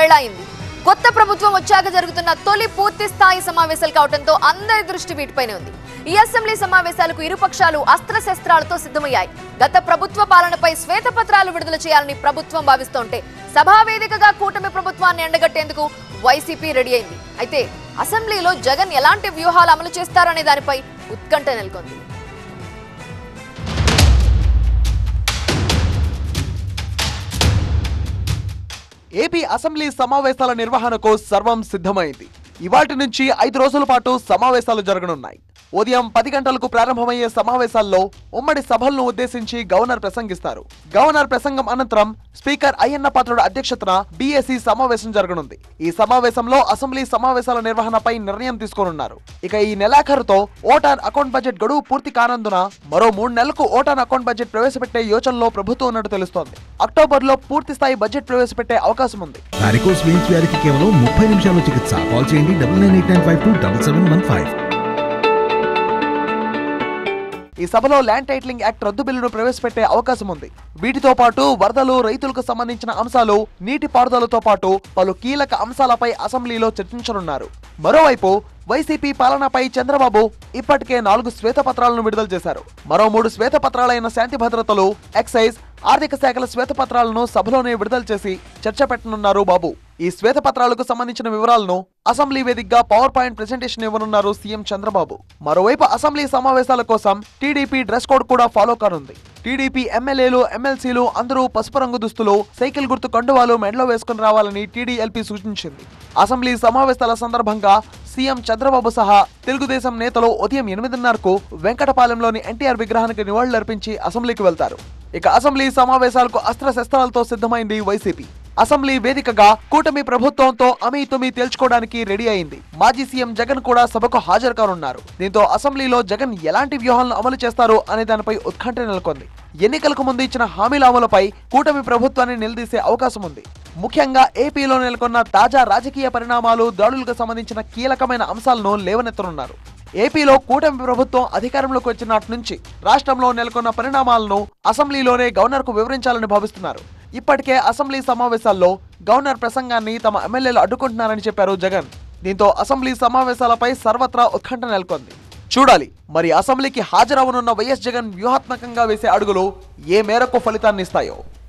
వేళ అయింది. కొత్త ప్రభుత్వం వచ్చాక జరుగుతున్న తొలి పూర్తి స్థాయి సమావేశాలు కావడంతో అందరి దృష్టి వీటిపైనే ఉంది. ఈ అసెంబ్లీ సమావేశాలకు ఇరుపక్షాలు అస్త్రశస్త్రాలతో సిద్ధమయ్యాయి. గత ప్రభుత్వ పాలనపై శ్వేతపత్రాలు విడుదల చేయాలని ప్రభుత్వం భావిస్తుంటే సభా వేదికగా కూటమి ప్రభుత్వాన్ని ఎండగట్టేందుకు వైసీపీ రెడీ అయింది. అయితే అసెంబ్లీలో జగన్ ఎలాంటి వ్యూహాలు అమలు చేస్తారనే దానిపై ఉత్కంఠ నెలకొంది. ఏపీ అసెంబ్లీ సమావేశాల నిర్వహణకు సర్వం సిద్ధమైంది. ఇవాటి నుంచి 5 రోజుల పాటు సమావేశాలు జరగనున్నాయి. ఉదయం 10 గంటలకు ప్రారంభమయ్యే సమావేశాల్లో ఉమ్మడి సభలను ఉద్దేశించి గవర్నర్ ప్రసంగిస్తారు. గవర్నర్ ప్రసంగం అనంతరం స్పీకర్ అయ్యన్న పాత్రుడు అధ్యక్షతన బీఏసీ సమావేశం జరగనుంది. ఈ సమావేశంలో అసెంబ్లీ సమావేశాల నిర్వహణపై నిర్ణయం తీసుకోనున్నారు. ఇక ఈ నెలాఖరుతో ఓటాన్ అకౌంట్ బడ్జెట్ గడువు పూర్తి కానందున మరో 3 నెలలకు ఓటాన్ అకౌంట్ బడ్జెట్ ప్రవేశపెట్టే యోచనలో ప్రభుత్వం ఉన్నట్టు తెలుస్తోంది. అక్టోబర్లో పూర్తి స్థాయి బడ్జెట్ ప్రవేశపెట్టే అవకాశం ఉంది. వారికోస్ వెయిన్స్ వ్యాధికి కేవలం 30 నిమిషాల్లో చికిత్స. కాల్ చేయండి 9989527715. ఈ సభలో ల్యాండ్ టైటిలింగ్ యాక్ట్ రద్దు బిల్లును ప్రవేశపెట్టే అవకాశం ఉంది. వీటితో పాటు వరదలు, రైతులకు సంబంధించిన అంశాలు, నీటి పారుదలతో పాటు పలు కీలక అంశాలపై అసెంబ్లీలో చర్చించనున్నారు. మరోవైపు వైసీపీ పాలనపై చంద్రబాబు ఇప్పటికే 4 శ్వేతపత్రాలను విడుదల చేశారు. మరో 3 శ్వేతపత్రాలైన శాంతి భద్రతలు, ఎక్సైజ్, ఆర్థిక శాఖల శ్వేతపత్రాలను సభలోనే విడుదల చేసి చర్చ పెట్టనున్నారు బాబు. ఈ శ్వేతపత్రాలకు సంబంధించిన వివరాలను అసెంబ్లీ వేదికగా పవర్ పాయింట్ ప్రెజెంటేషన్ ఇవ్వనున్నారు సీఎం చంద్రబాబు. మరోవైపు అసెంబ్లీ సమావేశాల కోసం టీడీపీ డ్రెస్ కోడ్ కూడా ఫాలో కానుంది. టీడీపీ ఎమ్మెల్యేలు, ఎమ్మెల్సీలు అందరూ పసుపు రంగు దుస్తులు, సైకిల్ గుర్తు కండువాలు మెడలో వేసుకుని రావాలని టీడీఎల్పీ సూచించింది. అసెంబ్లీ సమావేశాల సందర్భంగా సీఎం చంద్రబాబు సహా తెలుగుదేశం నేతలు ఉదయం 8:30కు వెంకటపాలెంలోని ఎన్టీఆర్ విగ్రహానికి నివాళులర్పించి అసెంబ్లీకి వెళ్తారు. ఇక అసెంబ్లీ సమావేశాలకు అస్త్రశస్త్రాలతో సిద్ధమైంది వైసీపీ. అసెంబ్లీ వేదికగా కూటమి ప్రభుత్వంతో అమీతుమీ తేల్చుకోవడానికి రెడీ అయింది. మాజీ సీఎం జగన్ కూడా సభకు హాజరు కానున్నారు. దీంతో అసెంబ్లీలో జగన్ ఎలాంటి వ్యూహాలను అమలు చేస్తారు అనే దానిపై ఉత్కంఠ నెలకొంది. ఎన్నికలకు ముందు ఇచ్చిన హామీల అమలుపై కూటమి ప్రభుత్వాన్ని నిలదీసే అవకాశం ఉంది. ముఖ్యంగా ఏపీలో నెలకొన్న తాజా రాజకీయ పరిణామాలు, దాడులకు సంబంధించిన కీలకమైన అంశాలను లేవనెత్తనున్నారు. ఏపీలో కూటమి ప్రభుత్వం అధికారంలోకి వచ్చిన నాటి నుంచి రాష్ట్రంలో నెలకొన్న పరిణామాలను అసెంబ్లీలోనే గవర్నర్కు వివరించాలని భావిస్తున్నారు. ఇప్పటికే అసెంబ్లీ సమావేశాల్లో గవర్నర్ ప్రసంగాన్ని తమ ఎమ్మెల్యేలు అడ్డుకుంటున్నారని చెప్పారు జగన్. దీంతో అసెంబ్లీ సమావేశాలపై సర్వత్రా ఉత్కంఠ నెలకొంది. చూడాలి మరి అసెంబ్లీకి హాజరవనున్న వైఎస్ జగన్ వ్యూహాత్మకంగా వేసే అడుగులు ఏ మేరకు ఫలితాన్ని ఇస్తాయో.